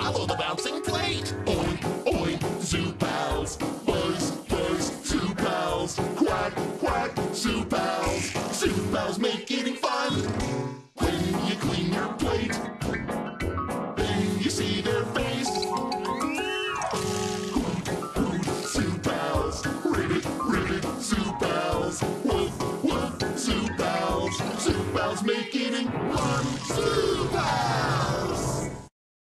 Follow the bouncing plate. Oink, oink, Zoo Pals. Buzz, buzz, Zoo Pals. Quack, quack, Zoo Pals. Zoo Pals make eating fun. When you clean your plate, then you see their face. Hoot, hoot, Zoo Pals. Ribbit, ribbit, Zoo Pals. Woof, woof, Zoo Pals. Zoo Pals make eating fun. Zoo Pals!